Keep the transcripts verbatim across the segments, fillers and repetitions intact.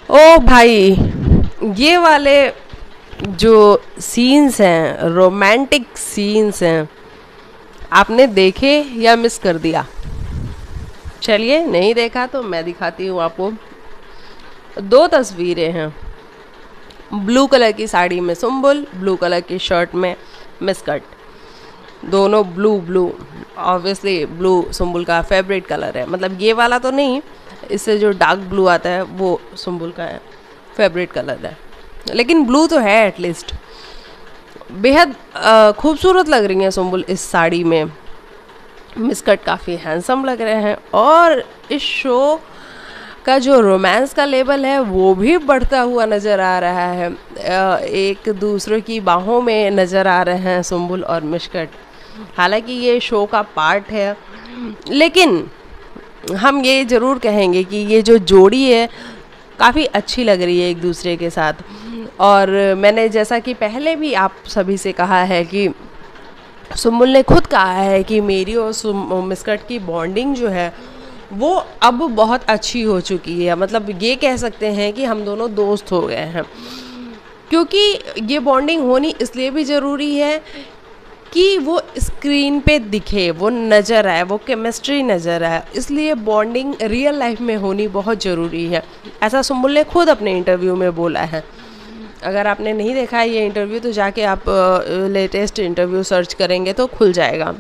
ओ भाई, ये वाले जो सीन्स हैं, रोमांटिक सीन्स हैं, आपने देखे या मिस कर दिया? चलिए, नहीं देखा तो मैं दिखाती हूँ आपको। दो तस्वीरें हैं। ब्लू कलर की साड़ी में सुम्बुल, ब्लू कलर की शर्ट में मिस्कट, दोनों blue blue. Obviously blue Sumbul का फेवरेट कलर है, मतलब ये वाला तो नहीं, इससे जो डार्क ब्लू आता है वो सुम्बुल का है फेवरेट कलर है, लेकिन ब्लू तो है एटलीस्ट। बेहद खूबसूरत लग रही हैं सुम्बुल इस साड़ी में, मिस्कट काफ़ी हैंडसम लग रहे हैं, और इस शो का जो रोमांस का लेवल है वो भी बढ़ता हुआ नज़र आ रहा है। एक दूसरे की बाहों में नज़र आ रहे हैं सुम्बुल और मिस्कट। हालांकि ये शो का पार्ट है, लेकिन हम ये ज़रूर कहेंगे कि ये जो जोड़ी है काफ़ी अच्छी लग रही है एक दूसरे के साथ। और मैंने जैसा कि पहले भी आप सभी से कहा है कि सुम्बुल ने खुद कहा है कि मेरी और मिस्कट की बॉन्डिंग जो है वो अब बहुत अच्छी हो चुकी है। मतलब ये कह सकते हैं कि हम दोनों दोस्त हो गए हैं, क्योंकि ये बॉन्डिंग होनी इसलिए भी ज़रूरी है कि वो स्क्रीन पे दिखे, वो नज़र आए, वो केमिस्ट्री नज़र आए, इसलिए बॉन्डिंग रियल लाइफ में होनी बहुत ज़रूरी है। ऐसा सुम्बुल ने खुद अपने इंटरव्यू में बोला है। अगर आपने नहीं देखा है ये इंटरव्यू तो जाके आप लेटेस्ट इंटरव्यू सर्च करेंगे तो खुल जाएगा,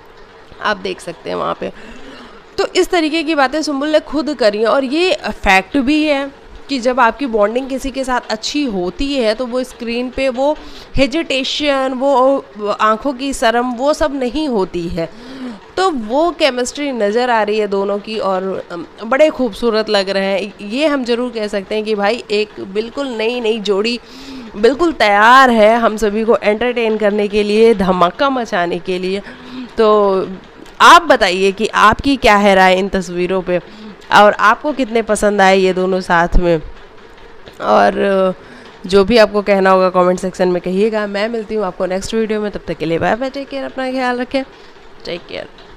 आप देख सकते हैं वहाँ पे। तो इस तरीके की बातें सुम्बुल ने खुद करी हैं, और ये फैक्ट भी है कि जब आपकी बॉन्डिंग किसी के साथ अच्छी होती है तो वो स्क्रीन पे वो हेजिटेशन, वो आंखों की शर्म, वो सब नहीं होती है। तो वो केमिस्ट्री नज़र आ रही है दोनों की, और बड़े खूबसूरत लग रहे हैं। ये हम ज़रूर कह सकते हैं कि भाई एक बिल्कुल नई नई जोड़ी बिल्कुल तैयार है हम सभी को एंटरटेन करने के लिए, धमाका मचाने के लिए। तो आप बताइए कि आपकी क्या है राय इन तस्वीरों पे, और आपको कितने पसंद आए ये दोनों साथ में। और जो भी आपको कहना होगा कमेंट सेक्शन में कहिएगा। मैं मिलती हूँ आपको नेक्स्ट वीडियो में, तब तक के लिए बाय बाय, टेक केयर, अपना ख्याल रखें, टेक केयर।